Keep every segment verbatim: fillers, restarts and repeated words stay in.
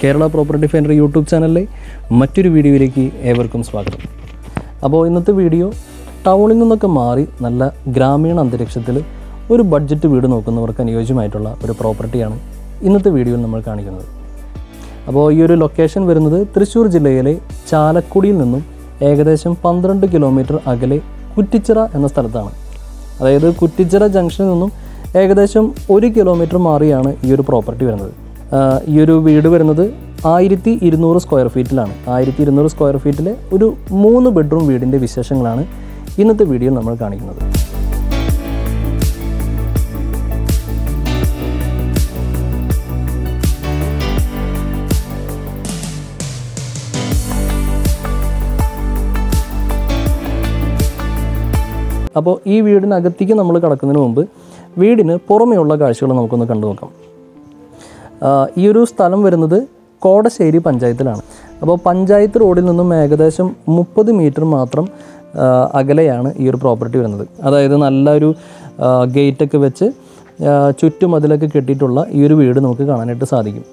Kerala property finder YouTube ചാനലിലെ മറ്റൊരു വീഡിയോയിലേക്ക് ഏവർക്കും സ്വാഗതം. അപ്പോൾ ഇന്നത്തെ വീഡിയോ ടൗണിൽ നിന്നൊക്കെ മാറി നല്ല ഗ്രാമീണ അന്തരീക്ഷത്തിൽ ഒരു ബഡ്ജറ്റ് വീട് നോക്കുന്നവർക്ക് അനുയോജ്യമായിട്ടുള്ള ഒരു പ്രോപ്പർട്ടിയാണ് ഇന്നത്തെ വീഡിയോയിൽ നമ്മൾ കാണിക്കുന്നത്. അപ്പോൾ ഈ ഒരു ലൊക്കേഷൻ വരുന്നത് തൃശ്ശൂർ ജില്ലയിലെ ചാലക്കുടിയിൽ നിന്നും ഏകദേശം പന്ത്രണ്ട് കിലോമീറ്റർ അകലെ കുറ്റിച്ചിറ എന്ന സ്ഥലത്താണ്. അതായത് കുറ്റിച്ചിറ ജംഗ്ഷനിൽ നിന്നും ഏകദേശം ഒരു കിലോമീറ്റർ മാറിയാണ് ഈ ഒരു പ്രോപ്പർട്ടി വരുന്നത്. ഈ ഒരു വീട് വരുന്നത് ആയിരത്തി ഇരുന്നൂറ് സ്ക്വയർ ഫീറ്റിലാണ്. ആയിരത്തി ഇരുന്നൂറ് സ്ക്വയർ ഫീറ്റിലെ ഒരു മൂന്ന് ബെഡ്റൂം വീടിൻ്റെ വിശേഷങ്ങളാണ് ഇന്നത്തെ വീഡിയോയിൽ നമ്മൾ കാണിക്കുന്നത്. അപ്പോൾ ഈ വീടിനകത്തേക്ക് നമ്മൾ കടക്കുന്നതിന് മുമ്പ് വീടിന് പുറമെയുള്ള കാഴ്ചകൾ നമുക്കൊന്ന് കണ്ടു നോക്കാം. ഈ ഒരു സ്ഥലം വരുന്നത് കോടശ്ശേരി പഞ്ചായത്തിലാണ്. അപ്പോൾ പഞ്ചായത്ത് റോഡിൽ നിന്നും ഏകദേശം മുപ്പത് മീറ്റർ മാത്രം അകലെയാണ് ഈ ഒരു പ്രോപ്പർട്ടി വരുന്നത്. അതായത് നല്ലൊരു ഗേറ്റൊക്കെ വെച്ച് ചുറ്റുമതിലൊക്കെ കെട്ടിയിട്ടുള്ള ഈ ഒരു വീട് നമുക്ക് കാണാനായിട്ട് സാധിക്കും.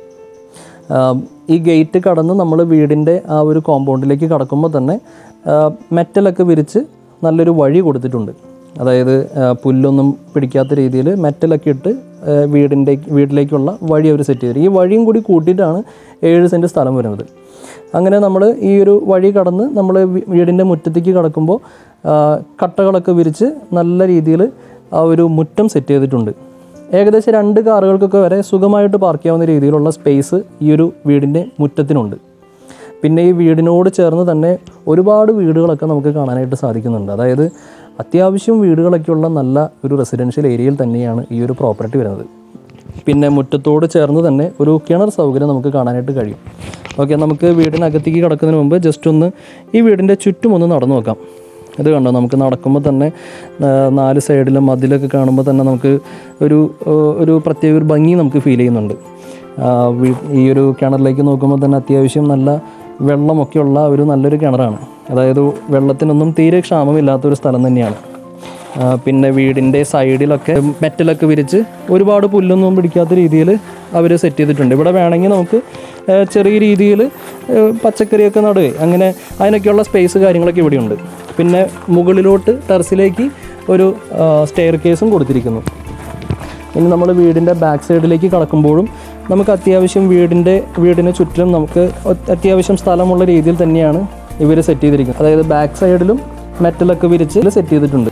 ഈ ഗേറ്റ് കടന്ന് നമ്മൾ വീടിൻ്റെ ആ ഒരു കോമ്പൗണ്ടിലേക്ക് കടക്കുമ്പോൾ തന്നെ മെറ്റലൊക്കെ വിരിച്ച് നല്ലൊരു വഴി കൊടുത്തിട്ടുണ്ട്. അതായത് പുല്ലൊന്നും പിടിക്കാത്ത രീതിയിൽ മെറ്റലൊക്കെ ഇട്ട് വീടിൻ്റെ വീട്ടിലേക്കുള്ള വഴി അവർ സെറ്റ് ചെയ്തിട്ട് ഈ വഴിയും കൂടി കൂട്ടിയിട്ടാണ് ഏഴ് സെൻറ്റ് സ്ഥലം വരുന്നത്. അങ്ങനെ നമ്മൾ ഈ ഒരു വഴി കടന്ന് നമ്മൾ വീടിൻ്റെ മുറ്റത്തേക്ക് കടക്കുമ്പോൾ കട്ടകളൊക്കെ വിരിച്ച് നല്ല രീതിയിൽ ആ ഒരു മുറ്റം സെറ്റ് ചെയ്തിട്ടുണ്ട്. ഏകദേശം രണ്ട് കാറുകൾക്കൊക്കെ വരെ സുഖമായിട്ട് പാർക്ക് ചെയ്യാവുന്ന രീതിയിലുള്ള സ്പേസ് ഈ ഒരു വീടിൻ്റെ മുറ്റത്തിനുണ്ട്. പിന്നെ ഈ വീടിനോട് ചേർന്ന് തന്നെ ഒരുപാട് വീടുകളൊക്കെ നമുക്ക് കാണാനായിട്ട് സാധിക്കുന്നുണ്ട്. അതായത് അത്യാവശ്യം വീടുകളൊക്കെയുള്ള നല്ല ഒരു റെസിഡൻഷ്യൽ ഏരിയയിൽ തന്നെയാണ് ഈ ഒരു പ്രോപ്പർട്ടി വരുന്നത്. പിന്നെ മുറ്റത്തോട് ചേർന്ന് തന്നെ ഒരു കിണർ സൗകര്യം നമുക്ക് കാണാനായിട്ട് കഴിയും. ഓക്കെ, നമുക്ക് വീടിനകത്തേക്ക് കിടക്കുന്നതിന് മുമ്പ് ജസ്റ്റ് ഒന്ന് ഈ വീടിൻ്റെ ചുറ്റും ഒന്ന് നടന്നു നോക്കാം. ഇത് കണ്ടോ, നമുക്ക് നടക്കുമ്പോൾ തന്നെ നാല് സൈഡിലും മതിലൊക്കെ കാണുമ്പോൾ തന്നെ നമുക്ക് ഒരു ഒരു പ്രത്യേക ഒരു ഭംഗി നമുക്ക് ഫീൽ ചെയ്യുന്നുണ്ട്. ഈ ഒരു കിണറിലേക്ക് നോക്കുമ്പോൾ തന്നെ അത്യാവശ്യം നല്ല വെള്ളമൊക്കെയുള്ള ഒരു നല്ലൊരു കിണറാണ്. അതായത് വെള്ളത്തിനൊന്നും തീരെ ക്ഷാമമില്ലാത്തൊരു സ്ഥലം തന്നെയാണ്. പിന്നെ വീടിൻ്റെ സൈഡിലൊക്കെ മെറ്റലൊക്കെ വിരിച്ച് ഒരുപാട് പുല്ലൊന്നും പിടിക്കാത്ത രീതിയിൽ അവർ സെറ്റ് ചെയ്തിട്ടുണ്ട്. ഇവിടെ വേണമെങ്കിൽ നമുക്ക് ചെറിയ രീതിയിൽ പച്ചക്കറിയൊക്കെ നടുകയും അങ്ങനെ അതിനൊക്കെയുള്ള സ്പേസ് കാര്യങ്ങളൊക്കെ ഇവിടെയുണ്ട്. പിന്നെ മുകളിലോട്ട് ടെറസിലേക്ക് ഒരു സ്റ്റെയർ കേസും കൊടുത്തിരിക്കുന്നു. ഇനി നമ്മൾ വീടിൻ്റെ ബാക്ക് സൈഡിലേക്ക് കടക്കുമ്പോഴും നമുക്ക് അത്യാവശ്യം വീടിൻ്റെ വീടിന് ചുറ്റിലും നമുക്ക് അത്യാവശ്യം സ്ഥലമുള്ള രീതിയിൽ തന്നെയാണ് ഇവർ സെറ്റ് ചെയ്തിരിക്കുന്നത്. അതായത് ബാക്ക് സൈഡിലും മെറ്റലൊക്കെ വിരിച്ച് സെറ്റ് ചെയ്തിട്ടുണ്ട്.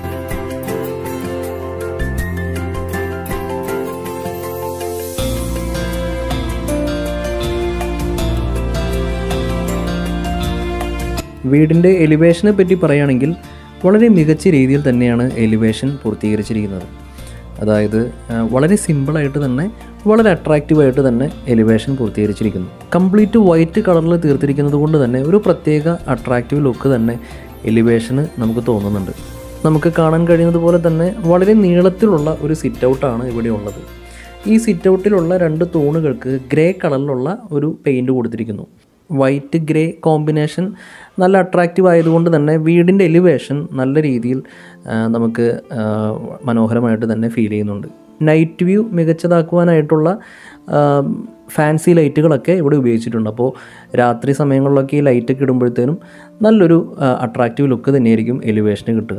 വീടിൻ്റെ എലിവേഷനെ പറ്റി പറയുകയാണെങ്കിൽ വളരെ മികച്ച രീതിയിൽ തന്നെയാണ് എലിവേഷൻ പൂർത്തീകരിച്ചിരിക്കുന്നത്. അതായത് വളരെ സിമ്പിളായിട്ട് തന്നെ വളരെ അട്രാക്റ്റീവായിട്ട് തന്നെ എലിവേഷൻ പൂർത്തീകരിച്ചിരിക്കുന്നു. കംപ്ലീറ്റ് വൈറ്റ് കളറിൽ തീർത്തിരിക്കുന്നത് കൊണ്ട് തന്നെ ഒരു പ്രത്യേക അട്രാക്റ്റീവ് ലുക്ക് തന്നെ എലിവേഷന് നമുക്ക് തോന്നുന്നുണ്ട്. നമുക്ക് കാണാൻ കഴിയുന്നത് പോലെ തന്നെ വളരെ നീളത്തിലുള്ള ഒരു സിറ്റ് ഔട്ടാണ് ഇവിടെ ഉള്ളത്. ഈ സിറ്റ് ഔട്ടിലുള്ള രണ്ട് തൂണുകൾക്ക് ഗ്രേ കളറിലുള്ള ഒരു പെയിൻറ് കൊടുത്തിരിക്കുന്നു. വൈറ്റ് ഗ്രേ കോമ്പിനേഷൻ നല്ല അട്രാക്റ്റീവ് ആയതുകൊണ്ട് തന്നെ വീടിൻ്റെ എലിവേഷൻ നല്ല രീതിയിൽ നമുക്ക് മനോഹരമായിട്ട് തന്നെ ഫീൽ ചെയ്യുന്നുണ്ട്. നൈറ്റ് വ്യൂ മികച്ചതാക്കുവാനായിട്ടുള്ള ഫാൻസി ലൈറ്റുകളൊക്കെ ഇവിടെ ഉപയോഗിച്ചിട്ടുണ്ട്. അപ്പോൾ രാത്രി സമയങ്ങളിലൊക്കെ ഈ ലൈറ്റൊക്കെ ഇടുമ്പോഴത്തേനും നല്ലൊരു അട്രാക്റ്റീവ് ലുക്ക് തന്നെയായിരിക്കും എലിവേഷന് കിട്ടുക.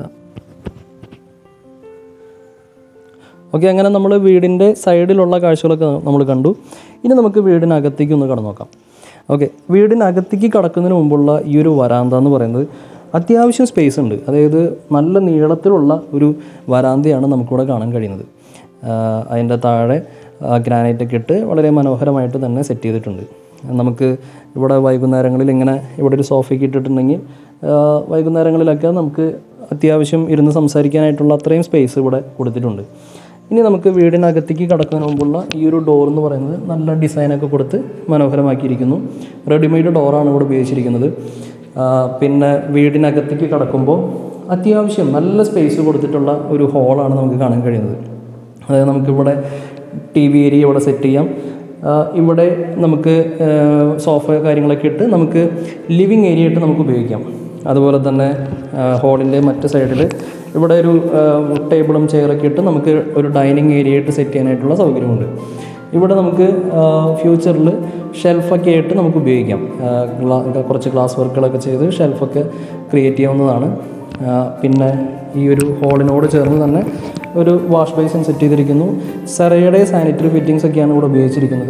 ഓക്കെ, അങ്ങനെ നമ്മൾ വീടിൻ്റെ സൈഡിലുള്ള കാഴ്ചകളൊക്കെ നമ്മൾ കണ്ടു. ഇനി നമുക്ക് വീടിനകത്തേക്ക് ഒന്ന് കടന്നു നോക്കാം. ഓക്കെ, വീടിനകത്തേക്ക് കടക്കുന്നതിന് മുമ്പുള്ള ഈ ഒരു വരാന്ത എന്ന് പറയുന്നത് അത്യാവശ്യം സ്പേസ് ഉണ്ട്. അതായത് നല്ല നീളത്തിലുള്ള ഒരു വരാന്തയാണ് നമുക്കിവിടെ കാണാൻ കഴിയുന്നത്. അതിൻ്റെ താഴെ ഗ്രാനൈറ്റൊക്കെ ഇട്ട് വളരെ മനോഹരമായിട്ട് തന്നെ സെറ്റ് ചെയ്തിട്ടുണ്ട്. നമുക്ക് ഇവിടെ വൈകുന്നേരങ്ങളിൽ ഇങ്ങനെ ഇവിടെ ഒരു സോഫയൊക്കെ ഇട്ടിട്ടുണ്ടെങ്കിൽ വൈകുന്നേരങ്ങളിലൊക്കെ നമുക്ക് അത്യാവശ്യം ഇരുന്ന് സംസാരിക്കാനായിട്ടുള്ള അത്രയും സ്പേസ് ഇവിടെ കൊടുത്തിട്ടുണ്ട്. ഇനി നമുക്ക് വീടിനകത്തേക്ക് കടക്കുന്നതിന് മുമ്പുള്ള ഈ ഒരു ഡോർ എന്ന് പറയുന്നത് നല്ല ഡിസൈനൊക്കെ കൊടുത്ത് മനോഹരമാക്കിയിരിക്കുന്നു. റെഡിമെയ്ഡ് ഡോറാണ് ഇവിടെ ഉപയോഗിച്ചിരിക്കുന്നത്. പിന്നെ വീടിനകത്തേക്ക് കടക്കുമ്പോൾ അത്യാവശ്യം നല്ല സ്പേസ് കൊടുത്തിട്ടുള്ള ഒരു ഹോളാണ് നമുക്ക് കാണാൻ കഴിയുന്നത്. അതായത് നമുക്കിവിടെ ടി വി ഏരിയ ഇവിടെ സെറ്റ് ചെയ്യാം. ഇവിടെ നമുക്ക് സോഫ കാര്യങ്ങളൊക്കെ ഇട്ട് നമുക്ക് ലിവിങ് ഏരിയ ആയിട്ട് നമുക്ക് ഉപയോഗിക്കാം. അതുപോലെ തന്നെ ഹോളിൻ്റെ മറ്റ് സൈഡിൽ ഇവിടെ ഒരു ടേബിളും ചെയറൊക്കെ ഇട്ട് നമുക്ക് ഒരു ഡൈനിങ് ഏരിയ ആയിട്ട് സെറ്റ് ചെയ്യാനായിട്ടുള്ള സൗകര്യമുണ്ട്. ഇവിടെ നമുക്ക് ഫ്യൂച്ചറിൽ ഷെൽഫൊക്കെ ആയിട്ട് നമുക്ക് ഉപയോഗിക്കാം. കുറച്ച് ഗ്ലാസ് വർക്കുകളൊക്കെ ചെയ്ത് ഷെൽഫൊക്കെ ക്രിയേറ്റ് ചെയ്യാവുന്നതാണ്. പിന്നെ ഈ ഒരു ഹോളിനോട് ചേർന്ന് തന്നെ ഒരു വാഷ് ബേസിൻ സെറ്റ് ചെയ്തിരിക്കുന്നു. സെറയുടെ സാനിറ്ററി ഫിറ്റിങ്സ് ഒക്കെയാണ് ഇവിടെ ഉപയോഗിച്ചിരിക്കുന്നത്.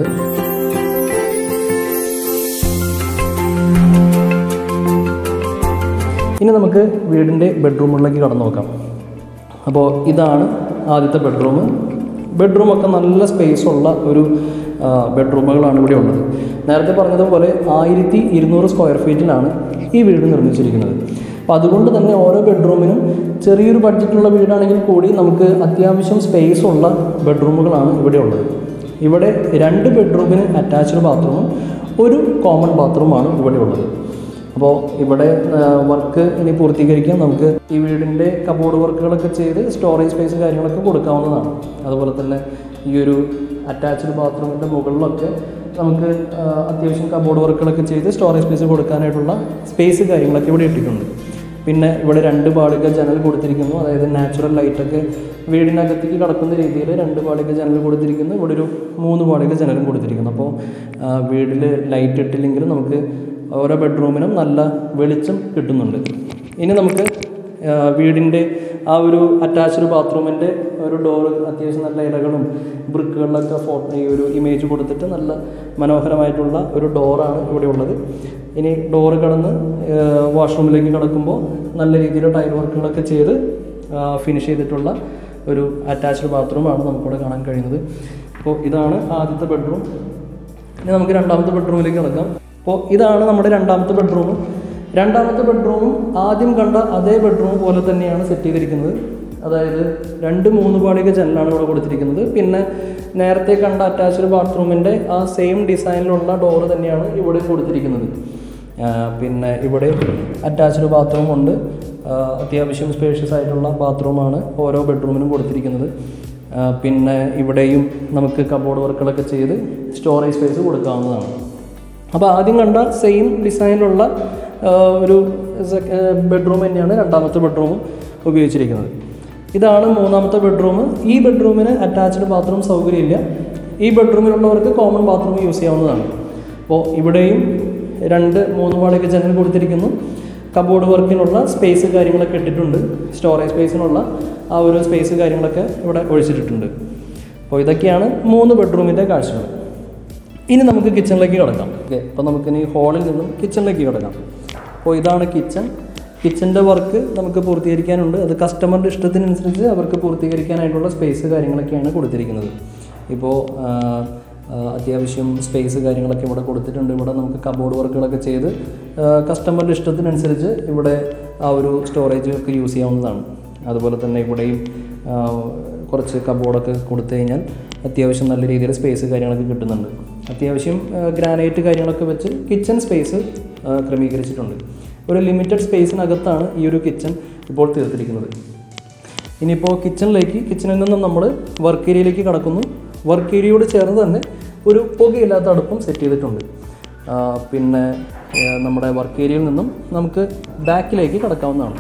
ഇനി നമുക്ക് വീടിൻ്റെ ബെഡ്റൂമുകളിലേക്ക് കടന്നു നോക്കാം. അപ്പോൾ ഇതാണ് ആദ്യത്തെ ബെഡ്റൂം. ബെഡ്റൂമൊക്കെ നല്ല സ്പേസുള്ള ഒരു ബെഡ്റൂമുകളാണ് ഇവിടെ ഉള്ളത്. നേരത്തെ പറഞ്ഞതുപോലെ ആയിരത്തി ഇരുന്നൂറ് സ്ക്വയർ ഫീറ്റിലാണ് ഈ വീട് നിർമ്മിച്ചിരിക്കുന്നത്. അപ്പോൾ അതുകൊണ്ട് തന്നെ ഓരോ ബെഡ്റൂമിനും ചെറിയൊരു ബഡ്ജറ്റുള്ള വീടാണെങ്കിൽ കൂടി നമുക്ക് അത്യാവശ്യം സ്പേസുള്ള ബെഡ്റൂമുകളാണ് ഇവിടെ ഉള്ളത്. ഇവിടെ രണ്ട് ബെഡ്റൂമിന് അറ്റാച്ച്ഡ് ബാത്റൂമും ഒരു കോമൺ ബാത്റൂമാണ് ഇവിടെ ഉള്ളത്. അപ്പോൾ ഇവിടെ വർക്ക് ഇനി പൂർത്തീകരിക്കാൻ നമുക്ക് ഈ വീടിൻ്റെ കബോർഡ് വർക്കുകളൊക്കെ ചെയ്ത് സ്റ്റോറേജ് സ്പേസ് കാര്യങ്ങളൊക്കെ കൊടുക്കാവുന്നതാണ്. അതുപോലെ തന്നെ ഈ ഒരു അറ്റാച്ച്ഡ് ബാത്റൂമിൻ്റെ മുകളിലൊക്കെ നമുക്ക് അത്യാവശ്യം കബോർഡ് വർക്കുകളൊക്കെ ചെയ്ത് സ്റ്റോറേജ് സ്പേസ് കൊടുക്കാനായിട്ടുള്ള സ്പേസ് കാര്യങ്ങളൊക്കെ ഇവിടെ ഇട്ടിട്ടുണ്ട്. പിന്നെ ഇവിടെ രണ്ട് പാളിക ജനൽ കൊടുത്തിരിക്കുന്നു. അതായത് നാച്ചുറൽ ലൈറ്റൊക്കെ വീടിനകത്തേക്ക് കടക്കുന്ന രീതിയിൽ രണ്ട് പാളിക ജനൽ കൊടുത്തിരിക്കുന്നു. ഇവിടെ ഒരു മൂന്ന് പാളിക ജനലും കൊടുത്തിരിക്കുന്നു. അപ്പോൾ വീട്ടിൽ ലൈറ്റ് ഇട്ടില്ലെങ്കിലും നമുക്ക് ഓരോ ബെഡ്റൂമിനും നല്ല വെളിച്ചം കിട്ടുന്നുണ്ട്. ഇനി നമുക്ക് വീടിൻ്റെ ആ ഒരു അറ്റാച്ച്ഡ് ബാത്റൂമിൻ്റെ ഒരു ഡോറ് അത്യാവശ്യം നല്ല ഇലകളും ബ്രിക്കുകളിലൊക്കെ ഫോട്ടോ ഈ ഒരു ഇമേജ് കൊടുത്തിട്ട് നല്ല മനോഹരമായിട്ടുള്ള ഒരു ഡോറാണ് ഇവിടെ ഉള്ളത്. ഇനി ഡോറ് കടന്ന് വാഷ്റൂമിലേക്ക് കടക്കുമ്പോൾ നല്ല രീതിയിൽ ടൈൽ വർക്കുകളൊക്കെ ചെയ്ത് ഫിനിഷ് ചെയ്തിട്ടുള്ള ഒരു അറ്റാച്ച്ഡ് ബാത്റൂമാണ് നമുക്കിവിടെ കാണാൻ കഴിയുന്നത്. അപ്പോൾ ഇതാണ് ആദ്യത്തെ ബെഡ്റൂം. ഇനി നമുക്ക് രണ്ടാമത്തെ ബെഡ്റൂമിലേക്ക് കടക്കാം. അപ്പോൾ ഇതാണ് നമ്മുടെ രണ്ടാമത്തെ ബെഡ്റൂം. രണ്ടാമത്തെ ബെഡ്റൂമും ആദ്യം കണ്ട അതേ ബെഡ്റൂം പോലെ തന്നെയാണ് സെറ്റ് ചെയ്തിരിക്കുന്നത്. അതായത് രണ്ട് മൂന്ന് പാളിക ജനലാണ് ഇവിടെ കൊടുത്തിരിക്കുന്നത്. പിന്നെ നേരത്തെ കണ്ട അറ്റാച്ച്ഡ് ബാത്റൂമിൻ്റെ ആ സെയിം ഡിസൈനിലുള്ള ഡോറ് തന്നെയാണ് ഇവിടെ കൊടുത്തിരിക്കുന്നത്. പിന്നെ ഇവിടെ അറ്റാച്ച്ഡ് ബാത്റൂം ഉണ്ട്. അത്യാവശ്യം സ്പേഷ്യസ് ആയിട്ടുള്ള ബാത്റൂമാണ് ഓരോ ബെഡ്റൂമിനും കൊടുത്തിരിക്കുന്നത്. പിന്നെ ഇവിടെയും നമുക്ക് കബോർഡ് വർക്കുകളൊക്കെ ചെയ്ത് സ്റ്റോറേജ് സ്പേസ് കൊടുക്കാവുന്നതാണ്. അപ്പോൾ ആദ്യം കണ്ട സെയിം ഡിസൈനിലുള്ള ഒരു ബെഡ്റൂം തന്നെയാണ് രണ്ടാമത്തെ ബെഡ്റൂമും ഉപയോഗിച്ചിരിക്കുന്നത്. ഇതാണ് മൂന്നാമത്തെ ബെഡ്റൂം. ഈ ബെഡ്റൂമിന് അറ്റാച്ച്ഡ് ബാത്റൂം സൗകര്യമില്ല. ഈ ബെഡ്റൂമിലുള്ളവർക്ക് കോമൺ ബാത്റൂം യൂസ് ചെയ്യാവുന്നതാണ്. അപ്പോൾ ഇവിടെയും രണ്ട് മൂന്ന് പാളിക ജനൽ കൊടുത്തിരിക്കുന്നു. കബോർഡ് വർക്കിനുള്ള സ്പേസ് കാര്യങ്ങളൊക്കെ ഇട്ടിട്ടുണ്ട്. സ്റ്റോറേജ് സ്പേസിനുള്ള ആ ഒരു സ്പേസ് കാര്യങ്ങളൊക്കെ ഇവിടെ ഒഴിച്ചിട്ടിട്ടുണ്ട്. അപ്പോൾ ഇതൊക്കെയാണ് മൂന്ന് ബെഡ്റൂമിൻ്റെ കാഴ്ചകൾ. ഇനി നമുക്ക് കിച്ചണിലേക്ക് കിടക്കാം. ഓക്കെ, അപ്പോൾ നമുക്കിനി ഹോളിൽ നിന്നും കിച്ചണിലേക്ക് കിടക്കാം. അപ്പോൾ ഇതാണ് കിച്ചൺ. കിച്ചൻ്റെ വർക്ക് നമുക്ക് പൂർത്തീകരിക്കാനുണ്ട്. അത് കസ്റ്റമറുടെ ഇഷ്ടത്തിനനുസരിച്ച് അവർക്ക് പൂർത്തീകരിക്കാനായിട്ടുള്ള സ്പേസ് കാര്യങ്ങളൊക്കെയാണ് കൊടുത്തിരിക്കുന്നത്. ഇപ്പോൾ അത്യാവശ്യം സ്പേസ് കാര്യങ്ങളൊക്കെ ഇവിടെ കൊടുത്തിട്ടുണ്ട്. ഇവിടെ നമുക്ക് കബോർഡ് വർക്കുകളൊക്കെ ചെയ്ത് കസ്റ്റമറുടെ ഇഷ്ടത്തിനനുസരിച്ച് ഇവിടെ ആ ഒരു സ്റ്റോറേജ് ഒക്കെ യൂസ് ചെയ്യാവുന്നതാണ്. അതുപോലെ തന്നെ ഇവിടെയും കുറച്ച് കബോർഡൊക്കെ കൊടുത്തു കഴിഞ്ഞാൽ അത്യാവശ്യം നല്ല രീതിയിൽ സ്പേസ് കാര്യങ്ങളൊക്കെ കിട്ടുന്നുണ്ട്. അത്യാവശ്യം ഗ്രാനൈറ്റ് കാര്യങ്ങളൊക്കെ വെച്ച് കിച്ചൺ സ്പേസ് ക്രമീകരിച്ചിട്ടുണ്ട്. ഒരു ലിമിറ്റഡ് സ്പേസിനകത്താണ് ഈ ഒരു കിച്ചൺ ഇപ്പോൾ തീർത്തിരിക്കുന്നത്. ഇനിയിപ്പോൾ കിച്ചണിലേക്ക് കിച്ചണിൽ നിന്നും നമ്മൾ വർക്ക് ഏരിയയിലേക്ക് കടക്കുന്നു. വർക്ക് ഏരിയയോട് ചേർന്ന് തന്നെ ഒരു പുകയില്ലാത്ത അടുപ്പും സെറ്റ് ചെയ്തിട്ടുണ്ട്. പിന്നെ നമ്മുടെ വർക്ക് ഏരിയയിൽ നിന്നും നമുക്ക് ബാക്കിലേക്ക് കടക്കാവുന്നതാണ്.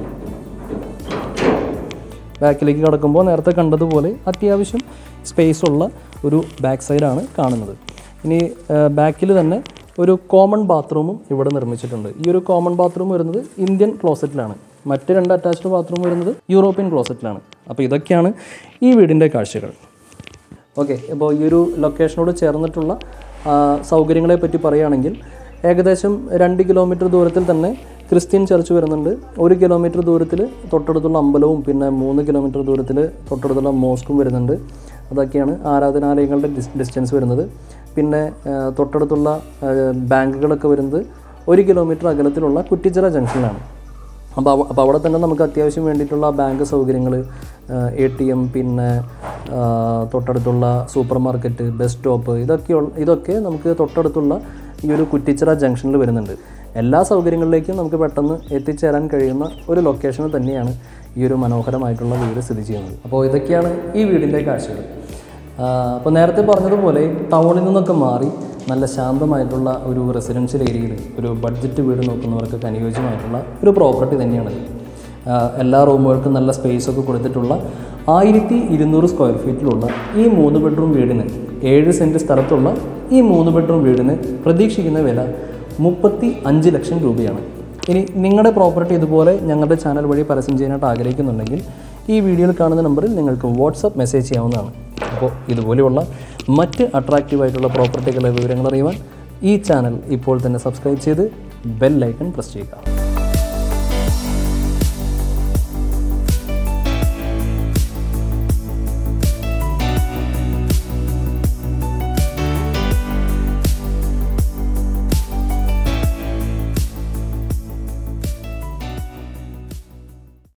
ബാക്കിലേക്ക് കടക്കുമ്പോൾ നേരത്തെ കണ്ടതുപോലെ അത്യാവശ്യം സ്പേസുള്ള ഒരു ബാക്ക് സൈഡാണ് കാണുന്നത്. ഇനി ബാക്കിൽ തന്നെ ഒരു കോമൺ ബാത്റൂമും ഇവിടെ നിർമ്മിച്ചിട്ടുണ്ട്. ഈ ഒരു കോമൺ ബാത്റൂം വരുന്നത് ഇന്ത്യൻ ക്ലോസറ്റിലാണ്. മറ്റ് രണ്ട് അറ്റാച്ച്ഡ് ബാത്റൂം വരുന്നത് യൂറോപ്യൻ ക്ലോസറ്റിലാണ്. അപ്പോൾ ഇതൊക്കെയാണ് ഈ വീടിൻ്റെ കാഴ്ചകൾ. ഓക്കെ, അപ്പോൾ ഈ ഒരു ലൊക്കേഷനോട് ചേർന്നിട്ടുള്ള സൗകര്യങ്ങളെ പറ്റി പറയുകയാണെങ്കിൽ ഏകദേശം രണ്ട് കിലോമീറ്റർ ദൂരത്തിൽ തന്നെ ക്രിസ്ത്യൻ ചർച്ച് വരുന്നുണ്ട്. ഒരു കിലോമീറ്റർ ദൂരത്തിൽ തൊട്ടടുത്തുള്ള അമ്പലവും പിന്നെ മൂന്ന് കിലോമീറ്റർ ദൂരത്തിൽ തൊട്ടടുത്തുള്ള മോസ്കും വരുന്നുണ്ട്. അതൊക്കെയാണ് ആരാധനാലയങ്ങളുടെ ഡിസ് ഡിസ്റ്റൻസ് വരുന്നത്. പിന്നെ തൊട്ടടുത്തുള്ള ബാങ്കുകളൊക്കെ വരുന്നത് ഒരു കിലോമീറ്റർ അകലത്തിലുള്ള കുറ്റിച്ചിറ ജംഗ്ഷനിലാണ്. അപ്പോൾ അപ്പോൾ അവിടെ തന്നെ നമുക്ക് അത്യാവശ്യം വേണ്ടിയിട്ടുള്ള ബാങ്ക് സൗകര്യങ്ങൾ, എ ടി എം, പിന്നെ തൊട്ടടുത്തുള്ള സൂപ്പർ മാർക്കറ്റ്, ബസ് സ്റ്റോപ്പ്, ഇതൊക്കെ ഇതൊക്കെ നമുക്ക് തൊട്ടടുത്തുള്ള ഈ ഒരു കുറ്റിച്ചിറ ജംഗ്ഷനിൽ വരുന്നുണ്ട്. എല്ലാ സൗകര്യങ്ങളിലേക്കും നമുക്ക് പെട്ടെന്ന് എത്തിച്ചേരാൻ കഴിയുന്ന ഒരു ലൊക്കേഷൻ തന്നെയാണ് ഈ ഒരു മനോഹരമായിട്ടുള്ള വീട് സ്ഥിതി ചെയ്യുന്നത്. അപ്പോൾ ഇതൊക്കെയാണ് ഈ വീടിൻ്റെ കാഴ്ചകൾ. അപ്പോൾ നേരത്തെ പറഞ്ഞതുപോലെ ടൗണിൽ നിന്നൊക്കെ മാറി നല്ല ശാന്തമായിട്ടുള്ള ഒരു റെസിഡൻഷ്യൽ ഏരിയയിൽ ഒരു ബഡ്ജറ്റ് വീട് നോക്കുന്നവർക്കൊക്കെ അനുയോജ്യമായിട്ടുള്ള ഒരു പ്രോപ്പർട്ടി തന്നെയാണ്. എല്ലാ റൂമുകൾക്കും നല്ല സ്പേസൊക്കെ കൊടുത്തിട്ടുള്ള ആയിരത്തി ഇരുന്നൂറ് സ്ക്വയർ ഫീറ്റിലുള്ള ഈ മൂന്ന് ബെഡ്റൂം വീടിന് ഏഴ് സെൻറ്റ് സ്ഥലത്തുള്ള ഈ മൂന്ന് ബെഡ്റൂം വീടിന് പ്രതീക്ഷിക്കുന്ന വില മുപ്പത്തി അഞ്ച് ലക്ഷം രൂപയാണ്. ഇനി നിങ്ങളുടെ പ്രോപ്പർട്ടി ഇതുപോലെ ഞങ്ങളുടെ ചാനൽ വഴി പരസ്യം ചെയ്യാനായിട്ട് ആഗ്രഹിക്കുന്നുണ്ടെങ്കിൽ ഈ വീഡിയോയിൽ കാണുന്ന നമ്പറിൽ നിങ്ങൾക്ക് വാട്സപ്പ് മെസ്സേജ് ചെയ്യാവുന്നതാണ്. അപ്പോൾ ഇതുപോലെയുള്ള മറ്റ് അട്രാക്റ്റീവായിട്ടുള്ള പ്രോപ്പർട്ടികളുടെ വിവരങ്ങൾ അറിയുവാൻ ഈ ചാനൽ ഇപ്പോൾ തന്നെ സബ്സ്ക്രൈബ് ചെയ്ത് ബെൽ ഐക്കൺ പ്രസ് ചെയ്യുക.